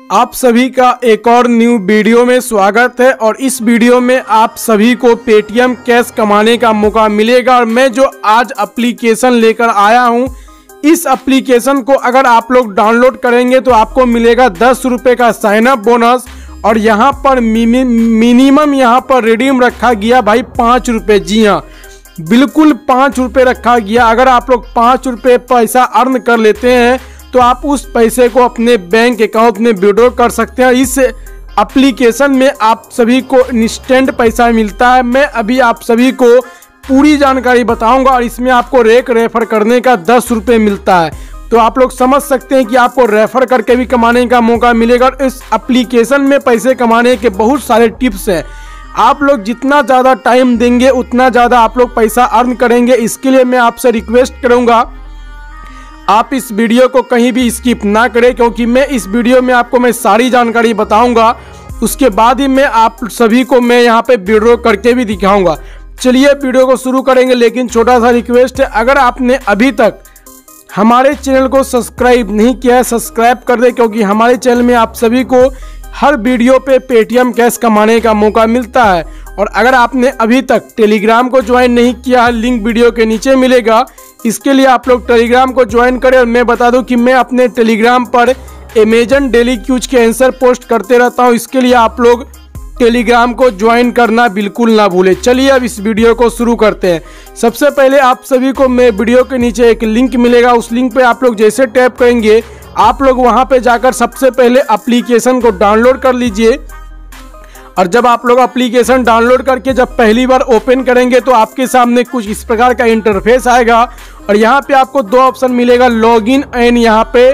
आप सभी का एक और न्यू वीडियो में स्वागत है। और इस वीडियो में आप सभी को पेटीएम कैश कमाने का मौका मिलेगा। और मैं जो आज एप्लीकेशन लेकर आया हूं, इस एप्लीकेशन को अगर आप लोग डाउनलोड करेंगे तो आपको मिलेगा 10 रुपये का साइन अप बोनस। और यहाँ पर मिनिमम यहाँ पर रिडीम रखा गया भाई 5 रुपये। जी हाँ, बिल्कुल 5 रुपये रखा गया। अगर आप लोग 5 रुपये पैसा अर्न कर लेते हैं तो आप उस पैसे को अपने बैंक अकाउंट में विड्रॉ कर सकते हैं। इस एप्लीकेशन में आप सभी को इंस्टेंट पैसा मिलता है। मैं अभी आप सभी को पूरी जानकारी बताऊंगा और इसमें आपको रेफर करने का 10 रुपये मिलता है। तो आप लोग समझ सकते हैं कि आपको रेफर करके भी कमाने का मौका मिलेगा। और इस एप्लीकेशन में पैसे कमाने के बहुत सारे टिप्स हैं। आप लोग जितना ज़्यादा टाइम देंगे उतना ज़्यादा आप लोग पैसा अर्न करेंगे। इसके लिए मैं आपसे रिक्वेस्ट करूँगा आप इस वीडियो को कहीं भी स्किप ना करें, क्योंकि मैं इस वीडियो में आपको मैं सारी जानकारी बताऊंगा। उसके बाद ही मैं आप सभी को मैं यहाँ पे विड्रॉ करके भी दिखाऊंगा। चलिए वीडियो को शुरू करेंगे, लेकिन छोटा सा रिक्वेस्ट है, अगर आपने अभी तक हमारे चैनल को सब्सक्राइब नहीं किया है सब्सक्राइब कर दे, क्योंकि हमारे चैनल में आप सभी को हर वीडियो पे पेटीएम कैश कमाने का मौका मिलता है। और अगर आपने अभी तक टेलीग्राम को ज्वाइन नहीं किया है, लिंक वीडियो के नीचे मिलेगा। इसके लिए आप लोग टेलीग्राम को ज्वाइन करें। और मैं बता दूं कि मैं अपने टेलीग्राम पर अमेजन डेली क्यूज के आंसर पोस्ट करते रहता हूं। इसके लिए आप लोग टेलीग्राम को ज्वाइन करना बिल्कुल ना भूलें। चलिए अब इस वीडियो को शुरू करते हैं। सबसे पहले आप सभी को मैं वीडियो के नीचे एक लिंक मिलेगा, उस लिंक पे आप लोग जैसे टैप करेंगे आप लोग वहां पे जाकर सबसे पहले एप्लीकेशन को डाउनलोड कर लीजिए। और जब आप लोग एप्लीकेशन डाउनलोड करके जब पहली बार ओपन करेंगे तो आपके सामने कुछ इस प्रकार का इंटरफेस आएगा। और यहाँ पे आपको दो ऑप्शन मिलेगा, लॉगिन एंड यहाँ पे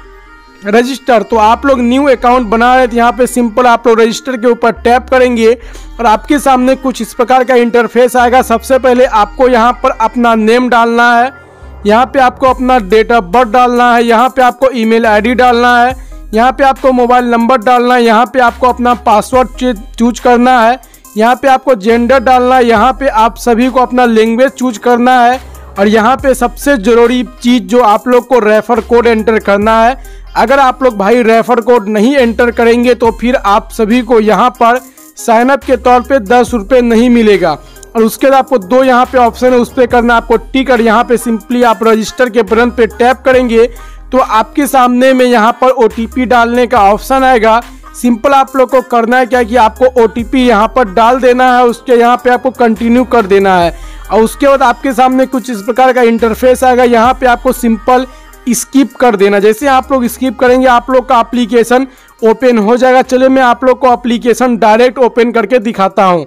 रजिस्टर। तो आप लोग न्यू अकाउंट बना रहे थे, यहाँ पे सिंपल आप लोग रजिस्टर के ऊपर टैप करेंगे और आपके सामने कुछ इस प्रकार का इंटरफेस आएगा। सबसे पहले आपको यहाँ पर अपना नेम डालना है, यहाँ पे आपको अपना डेट ऑफ बर्थ डालना है, यहाँ पे आपको ईमेल आईडी डालना है, यहाँ पे आपको मोबाइल नंबर डालना है, यहाँ पे आपको अपना पासवर्ड चूज करना है, यहाँ पे आपको जेंडर डालना है, यहाँ पे आप सभी को अपना लैंग्वेज चूज करना है। और यहाँ पे सबसे ज़रूरी चीज़ जो आप लोग को रेफर कोड एंटर करना है। अगर आप लोग भाई रेफर कोड नहीं एंटर करेंगे तो फिर आप सभी को यहाँ पर साइन अप के तौर पे 10 रुपये नहीं मिलेगा। और उसके बाद आपको दो यहाँ पे ऑप्शन है, उस पर करना आपको टिक। और यहाँ पे सिंपली आप रजिस्टर के बटन पे टैप करेंगे तो आपके सामने में यहाँ पर OTP डालने का ऑप्शन आएगा। सिंपल आप लोग को करना है क्या कि आपको OTP यहाँ पर डाल देना है, उसके यहाँ पे आपको कंटिन्यू कर देना है। और उसके बाद आपके सामने कुछ इस प्रकार का इंटरफेस आएगा, यहाँ पे आपको सिंपल स्किप कर देना। जैसे आप लोग स्किप करेंगे आप लोग का एप्लीकेशन ओपन हो जाएगा। चलिए मैं आप लोग को एप्लीकेशन डायरेक्ट ओपन करके दिखाता हूँ।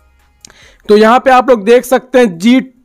तो यहाँ पे आप लोग देख सकते हैं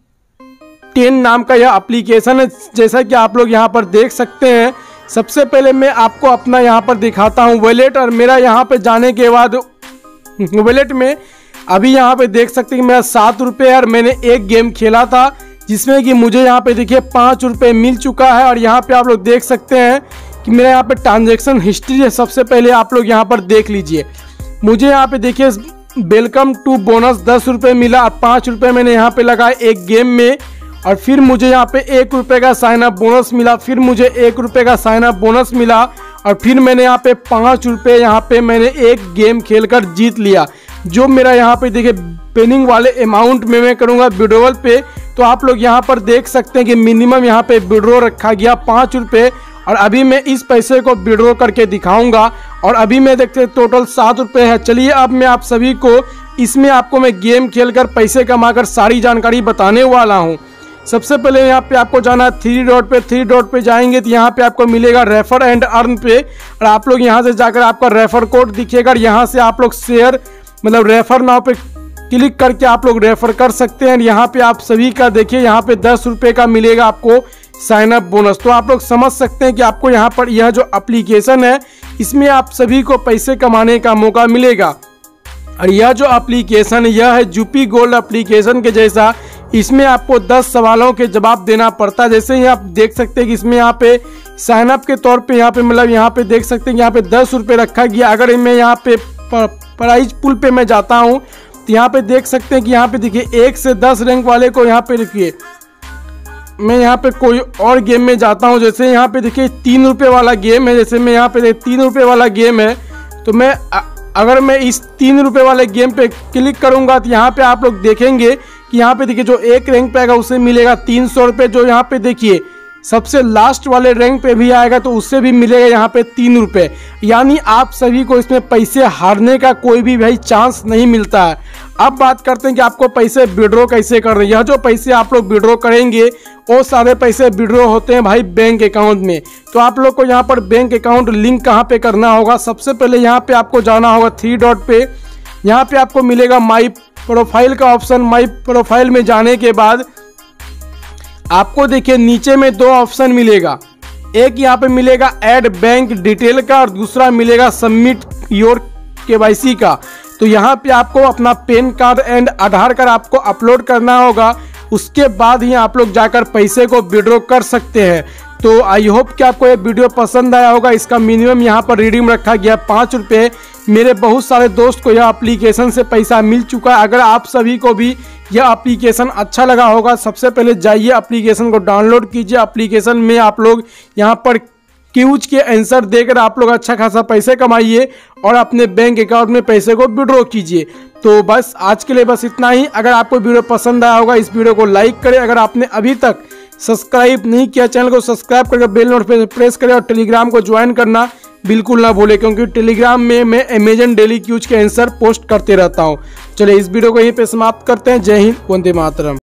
G10 नाम का यह एप्लीकेशन है। जैसा कि आप लोग यहाँ पर देख सकते हैं, सबसे पहले मैं आपको अपना यहाँ पर दिखाता हूँ वॉलेट। और मेरा यहाँ पे जाने के बाद वॉलेट में अभी यहाँ पे देख सकते हैं कि मेरा 7 रुपये है। और मैंने एक गेम खेला था जिसमें कि मुझे यहाँ पे देखिए 5 रुपये मिल चुका है। और यहाँ पे आप लोग देख सकते हैं कि मेरा यहाँ पे ट्रांजेक्शन हिस्ट्री है। सबसे पहले आप लोग यहाँ पर देख लीजिए, मुझे यहाँ पे देखिए वेलकम टू बोनस 10 रुपये मिला। और 5 रुपये मैंने यहाँ पे लगाए एक गेम में। और फिर मुझे यहाँ पे 1 रुपये का साइन अप बोनस मिला, फिर मुझे 1 रुपये का साइन अप बोनस मिला। और फिर मैंने यहाँ पे 5 रुपये यहाँ पे मैंने एक गेम खेलकर जीत लिया। जो मेरा यहाँ पे देखिए पेनिंग वाले अमाउंट में मैं करूँगा विड्रॉल पे, तो आप लोग यहाँ पर देख सकते हैं कि मिनिमम यहाँ पे विड्रॉ रखा गया 5 रुपये। और अभी मैं इस पैसे को विड्रॉ करके दिखाऊंगा। और अभी मैं देखते टोटल 7 रुपये है। चलिए अब मैं आप सभी को इसमें आपको मैं गेम खेलकर पैसे कमाकर सारी जानकारी बताने वाला हूँ। सबसे पहले यहाँ पे आपको जाना है 3 डॉट पे जाएंगे तो यहाँ पे आपको मिलेगा रेफर एंड अर्न पे। और आप लोग यहाँ से जाकर आपका रेफर कोड दिखेगा, यहाँ से आप लोग शेयर मतलब रेफर नाउ पे क्लिक करके आप लोग रेफर कर सकते हैं। यहाँ पे आप सभी का देखिए यहाँ पे 10 रुपये का मिलेगा आपको साइन अप बोनस। तो आप लोग समझ सकते हैं कि आपको यहाँ पर यह जो एप्लीकेशन है इसमें आप सभी को पैसे कमाने का मौका मिलेगा। और यह जो एप्लीकेशन यह है जुपी गोल्ड एप्लीकेशन के जैसा। इसमें आपको 10 सवालों के जवाब देना पड़ता है। जैसे ही आप देख सकते हैं कि इसमें यहाँ पे साइन अप के तौर पे यहाँ पे मतलब यहाँ पे देख सकते हैं कि यहाँ पे 10 रुपये रखा गया। अगर मैं यहाँ पे प्राइज पुल पे मैं जाता हूँ तो यहाँ पे देख सकते हैं कि यहाँ पे देखिए 1 से 10 रैंक वाले को यहाँ पे लिखिए मैं यहाँ पे कोई और गेम में जाता हूँ। जैसे यहाँ पे देखिए 3 रुपये वाला गेम है। जैसे मैं यहाँ पे 3 रुपये वाला गेम है, तो मैं अगर मैं इस 3 रुपये वाले गेम पे क्लिक करूँगा तो यहाँ पे आप लोग देखेंगे कि यहाँ पे देखिए जो एक रैंक पे आएगा उससे मिलेगा 300 रुपये। जो यहाँ पे देखिए सबसे लास्ट वाले रैंक पे भी आएगा तो उससे भी मिलेगा यहाँ पे 3 रुपये। यानी आप सभी को इसमें पैसे हारने का कोई भी भाई चांस नहीं मिलता है। अब बात करते हैं कि आपको पैसे विड्रॉ कैसे कर रहे हैं। यह जो पैसे आप लोग विड्रॉ करेंगे वो सारे पैसे विड्रॉ होते हैं भाई बैंक अकाउंट में। तो आप लोग को यहाँ पर बैंक अकाउंट लिंक कहाँ पे करना होगा, सबसे पहले यहाँ पे आपको जाना होगा 3 डॉट पे। यहाँ पे आपको मिलेगा माई प्रोफाइल का ऑप्शन। माई प्रोफाइल में जाने के बाद आपको देखिए नीचे में 2 ऑप्शन मिलेगा। एक यहाँ पे मिलेगा ऐड बैंक डिटेल का और दूसरा मिलेगा सबमिट योर KYC का। तो यहाँ पे आपको अपना PAN card and Aadhaar card आपको अपलोड करना होगा। उसके बाद ही आप लोग जाकर पैसे को विड्रॉ कर सकते हैं। तो आई होप कि आपको ये वीडियो पसंद आया होगा। इसका मिनिमम यहाँ पर रिडीम रखा गया 5 रुपये। मेरे बहुत सारे दोस्त को यह एप्लीकेशन से पैसा मिल चुका है। अगर आप सभी को भी यह एप्लीकेशन अच्छा लगा होगा, सबसे पहले जाइए एप्लीकेशन को डाउनलोड कीजिए। एप्लीकेशन में आप लोग यहाँ पर क्यूज के आंसर देकर आप लोग अच्छा खासा पैसे कमाइए और अपने बैंक अकाउंट में पैसे को विड्रॉ कीजिए। तो बस आज के लिए बस इतना ही। अगर आपको वीडियो पसंद आया होगा इस वीडियो को लाइक करें। अगर आपने अभी तक सब्सक्राइब नहीं किया चैनल को सब्सक्राइब करके बेल नोटिफिकेशन प्रेस करें और टेलीग्राम को ज्वाइन करना बिल्कुल ना भूलें, क्योंकि टेलीग्राम में मैं अमेजन डेली क्यूज के आंसर पोस्ट करते रहता हूँ। चलिए इस वीडियो को यहीं पे समाप्त करते हैं। जय हिंद, वंदे मातरम।